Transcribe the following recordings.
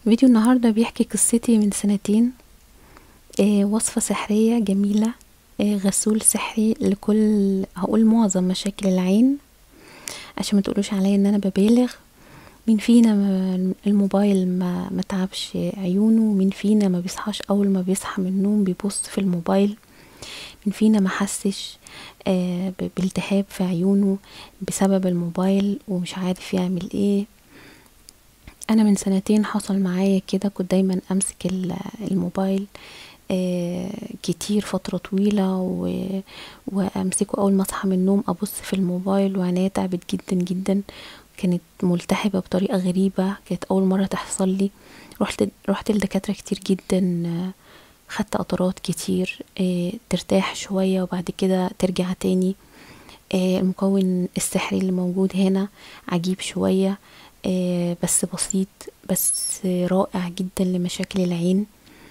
فيديو النهاردة بيحكي قصتي من سنتين. وصفة سحرية جميلة. غسول سحري لكل، هقول معظم مشاكل العين، عشان ما تقولوش عليا ان انا ببالغ. مين فينا الموبايل ما تعبش عيونه؟ مين فينا ما بيصحاش اول ما بيصحى من النوم بيبص في الموبايل؟ مين فينا ما حسش بالتهاب في عيونه بسبب الموبايل ومش عارف يعمل ايه؟ انا من سنتين حصل معايا كده، كنت دايما امسك الموبايل كتير فترة طويلة وامسكه اول ما اصحى من النوم ابص في الموبايل، وعينيا تعبت جدا جدا، كانت ملتهبة بطريقة غريبة، كانت اول مرة تحصل لي. رحت لدكاترة كتير جدا، خدت قطرات كتير ترتاح شوية وبعد كده ترجع تاني. المكون السحري اللي موجود هنا عجيب شوية، بس بسيط، بس رائع جدا لمشاكل العين.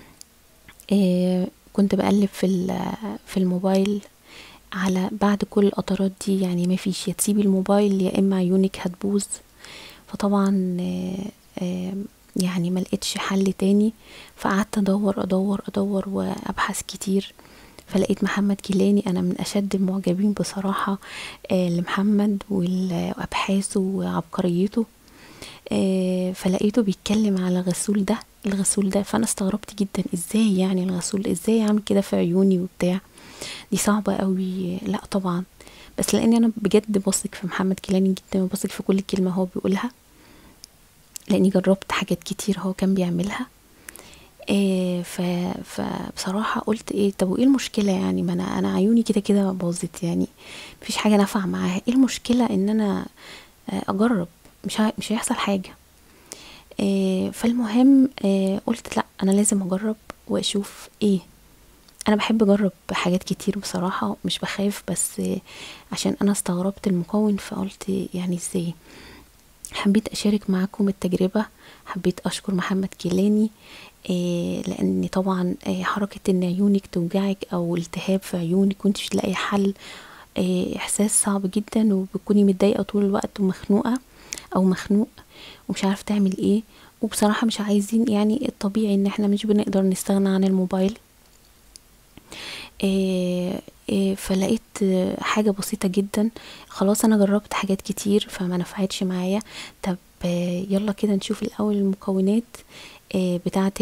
كنت بقلب في الموبايل على بعد كل القطرات دي، يعني ما فيش، يا تسيبي الموبايل يا اما عيونك هتبوظ. فطبعا يعني ما لقيتش حل تاني، فقعدت ادور ادور ادور وابحث كتير. فلقيت محمد كيلاني، انا من اشد المعجبين بصراحة لمحمد وابحاثه وعبقريته. فلقيته بيتكلم على الغسول ده، فانا استغربت جدا، ازاي يعني الغسول ازاي عامل كده في عيوني وبتاع؟ دي صعبة قوي، لا طبعا. بس لاني انا بجد بثق في محمد كيلاني جدا، وبثق في كل كلمة هو بيقولها، لاني جربت حاجات كتير هو كان بيعملها. فبصراحة قلت ايه، طب وايه المشكلة يعني؟ ما انا عيوني كده كده باظت يعني، مفيش حاجة نافعة معاها، ايه المشكلة ان انا اجرب؟ مش هيحصل حاجة. فالمهم قلت لا، انا لازم اجرب واشوف ايه. انا بحب اجرب حاجات كتير بصراحة، مش بخاف، بس عشان انا استغربت المكون فقلت يعني ازاي. حبيت اشارك معاكم التجربة، حبيت اشكر محمد كيلاني، لان طبعا حركة ان عيونك توجعك او التهاب في عيونك وانتش تلاقي حل، احساس صعب جدا، وبتكوني متضايقة طول الوقت ومخنوقة او مخنوق ومش عارف تعمل ايه. وبصراحة مش عايزين، يعني الطبيعي ان احنا مش بنقدر نستغنى عن الموبايل. فلقيت حاجة بسيطة جدا. خلاص انا جربت حاجات كتير فما نفعتش معايا. طب يلا كده نشوف الاول المكونات بتاعة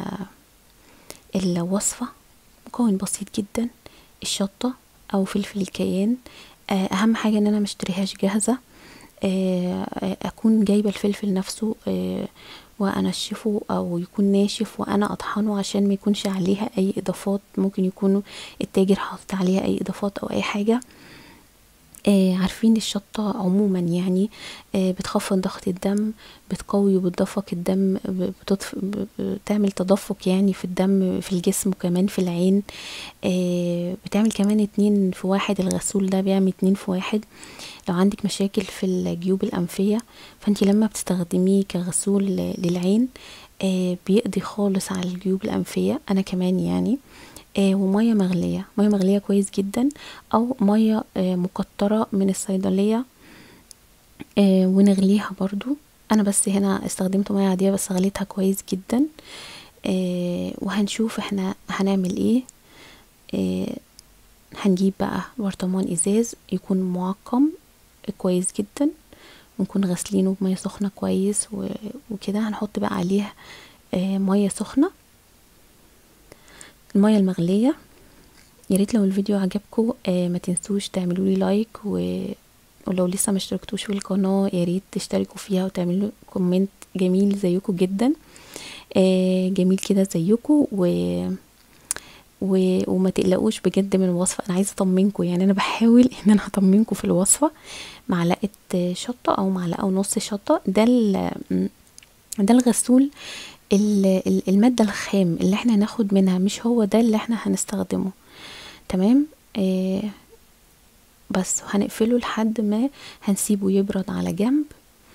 الوصفة. مكون بسيط جدا: الشطة او فلفل الكيان. اهم حاجة ان انا مشتريهاش جاهزة، اكون جايبه الفلفل نفسه وانشفه او يكون ناشف وانا اطحنه، عشان ما يكونش عليها اي اضافات، ممكن يكونوا التاجر حاطط عليها اي اضافات او اي حاجه. عارفين الشطة عموما يعني بتخفض ضغط الدم، بتقوي وبتدفق الدم، بتعمل تدفق يعني في الدم في الجسم، وكمان في العين. بتعمل كمان 2 في 1، الغسول ده بيعمل 2 في 1. لو عندك مشاكل في الجيوب الأنفية، فانتي لما بتستخدميه كغسول للعين بيقضي خالص على الجيوب الأنفية. أنا كمان يعني ومية مغلية، مية مغلية كويس جدا، او مية مقطرة من الصيدلية ونغليها برضو. انا بس هنا استخدمت مية عادية بس غليتها كويس جدا. وهنشوف احنا هنعمل ايه. هنجيب بقى برطمان ازاز يكون معقم كويس جدا، ونكون غسلينه بمية سخنة كويس وكده. هنحط بقى عليه مية سخنة، المية المغلية. يا ريت لو الفيديو عجبكم ما تنسوش تعملوا لي لايك ولو لسه ما اشتركتوش في القناه يا ريت تشتركوا فيها وتعملوا كومنت جميل زيكم جدا، جميل كده زيكم وما تقلقوش بجد من الوصفه. انا عايزه اطمنكم، يعني انا بحاول ان انا اطمنكم في الوصفه. معلقه شطه او معلقه ونص شطه، ده الغسول. الماده الخام اللي احنا هناخد منها مش هو ده اللي احنا هنستخدمه. تمام. بس هنقفله لحد ما هنسيبه يبرد على جنب،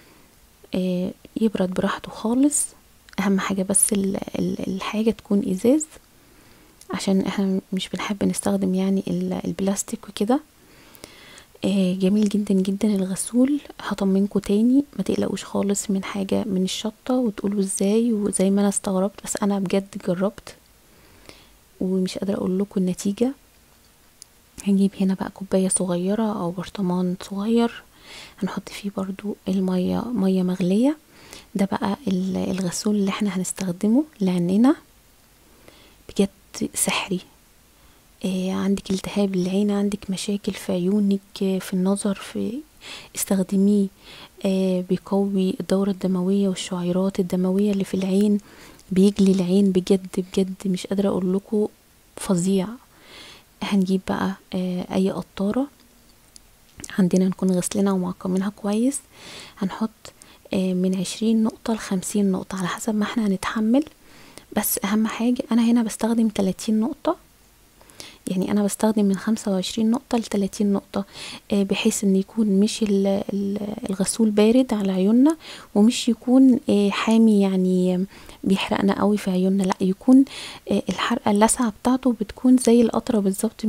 يبرد براحته خالص. اهم حاجة بس الحاجة تكون ازاز، عشان احنا مش بنحب نستخدم يعني البلاستيك وكده. جميل جدا جدا الغسول. هطمنكوا تاني ما تقلقوش خالص من حاجة من الشطة وتقولوا ازاي وزي ما انا استغربت، بس انا بجد جربت ومش قادرة اقول لكم النتيجة. هنجيب هنا بقى كوباية صغيرة او برطمان صغير، هنحط فيه برضو المية، مية مغلية. ده بقى الغسول اللي احنا هنستخدمه لعيننا، بجد سحري. عندك التهاب العين، عندك مشاكل في عيونك، في النظر، في استخدميه. بيقوي الدورة الدموية والشعيرات الدموية اللي في العين، بيجلي العين بجد بجد مش قادرة اقول لكم، فظيع. هنجيب بقى اي قطارة عندنا نكون غسلنا ومعقمينها كويس، هنحط من 20 نقطة ل50 نقطة على حسب ما احنا هنتحمل. بس اهم حاجة انا هنا بستخدم 30 نقطة، يعني انا بستخدم من 25 نقطة ل30 نقطة، بحيث ان يكون مش الغسول بارد على عيوننا، ومش يكون حامي يعني بيحرقنا قوي في عيوننا، لا يكون الحرقة اللسعة بتاعته بتكون زي القطرة بالظبط،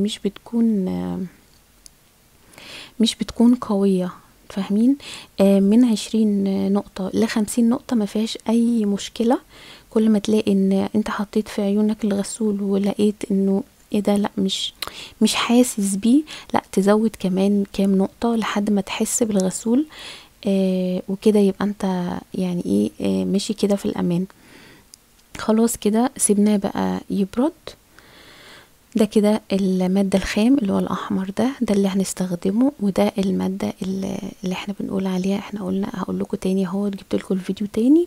مش بتكون قوية، فاهمين؟ من 20 نقطة ل50 نقطة ما فيهاش اي مشكلة. كل ما تلاقي ان انت حطيت في عيونك الغسول ولقيت انه ايه ده، لا مش حاسس بيه، لا تزود كمان كام نقطة لحد ما تحس بالغسول. وكده يبقى انت يعني ايه ماشي كده في الامان. خلاص كده سيبناه بقى يبرد. ده كده المادة الخام اللي هو الأحمر، ده اللي هنستخدمه، وده المادة اللي احنا بنقول عليها. احنا قلنا هقول لكم تاني اهو، جبت لكم الفيديو تاني.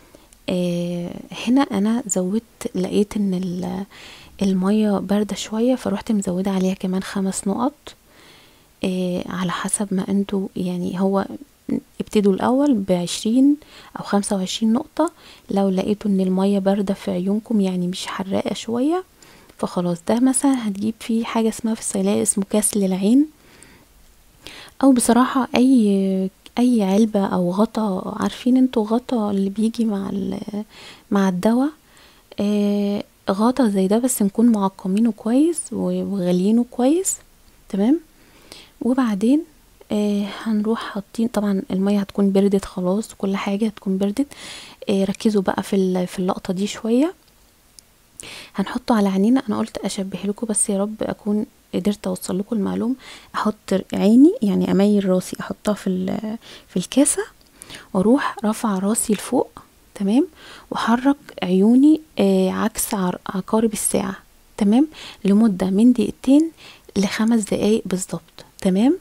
هنا انا زودت، لقيت ان المية باردة شوية، فروحت مزودة عليها كمان 5 نقط. على حسب ما انتوا يعني، هو ابتدوا الاول ب20 او 25 نقطة. لو لقيتوا ان المية باردة في عيونكم يعني مش حراقة شوية، فخلاص ده مثلا هتجيب فيه حاجة اسمها في الصيدلية اسمه كاس للعين، او بصراحة اي علبة او غطا، عارفين انتوا غطا اللي بيجي مع الدواء، غطا زي ده، بس نكون معقمينه كويس وغاليينه كويس. تمام. وبعدين هنروح حاطين، طبعا المية هتكون بردت خلاص، كل حاجة هتكون بردت. ركزوا بقى في اللقطة دي شوية. هنحطه على عينينا، انا قلت اشبه لكم بس يا رب اكون قدرت اوصل لكم المعلومه. احط عيني يعني اميل راسي، احطها في الكاسه، واروح رافعه راسي لفوق، تمام، واحرك عيوني عكس عقارب الساعه، تمام، لمده من 2 ل5 دقايق بالظبط. تمام.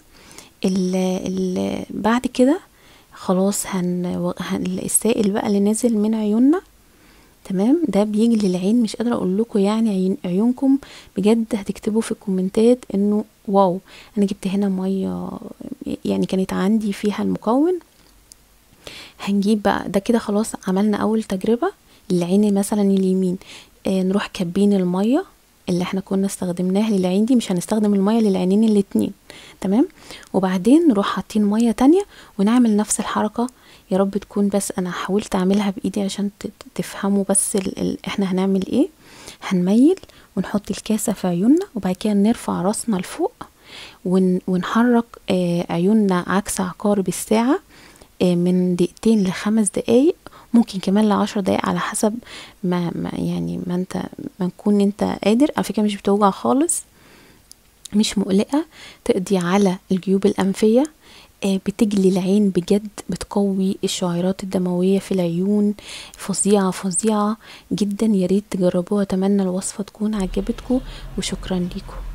بعد كده خلاص السائل بقى اللي نازل من عيوننا، تمام، ده بيجي للعين. مش قادره اقول لكم يعني عيونكم بجد هتكتبوا في الكومنتات انه واو، انا جبت هنا ميه يعني كانت عندي فيها المكون. هنجيب بقى ده كده خلاص، عملنا اول تجربه للعين مثلا اليمين. نروح كبين الميه اللي احنا كنا استخدمناها للعين دي، مش هنستخدم الميه للعينين الاتنين، تمام. وبعدين نروح حاطين ميه تانية ونعمل نفس الحركه. يا رب تكون، بس انا حاولت اعملها بايدي عشان تفهموا بس احنا هنعمل ايه. هنميل ونحط الكاسة في عيوننا، وبعد كده نرفع راسنا لفوق ونحرك عيوننا عكس عقارب الساعة من 2 ل5 دقايق، ممكن كمان ل10 دقايق على حسب ما نكون انت قادر. على فكرة مش بتوجع خالص، مش مقلقة، تقضي على الجيوب الأنفية، بتجلي العين بجد، بتقوي الشعيرات الدموية في العيون، فظيعة فظيعة جدا. ياريت تجربوها، اتمنى الوصفة تكون عجبتكم، وشكرا ليكم.